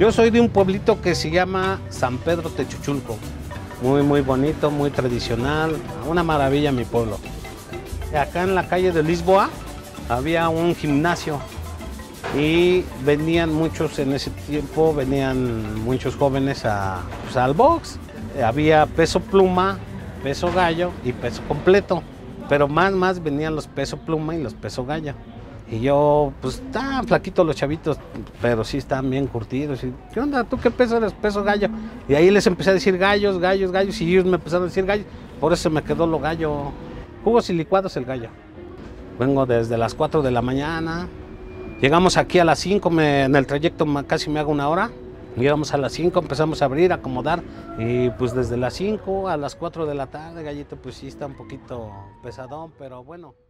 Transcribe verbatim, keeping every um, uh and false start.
Yo soy de un pueblito que se llama San Pedro Techuchulco. Muy, muy bonito, muy tradicional. Una maravilla mi pueblo. Acá en la calle de Lisboa había un gimnasio y venían muchos, en ese tiempo venían muchos jóvenes a, pues, al box. Había peso pluma, peso gallo y peso completo. Pero más, más venían los peso pluma y los peso gallo. Y yo, pues, estaban flaquitos los chavitos, pero sí estaban bien curtidos. Y, ¿qué onda? ¿Tú qué peso eres? Peso gallo. Y ahí les empecé a decir gallos, gallos, gallos, y ellos me empezaron a decir gallos. Por eso me quedó lo gallo. Jugos y licuados el gallo. Vengo desde las cuatro de la mañana. Llegamos aquí a las cinco, me, en el trayecto casi me hago una hora. Llegamos a las cinco, empezamos a abrir, a acomodar. Y pues desde las cinco a las cuatro de la tarde, gallito, pues sí está un poquito pesadón, pero bueno.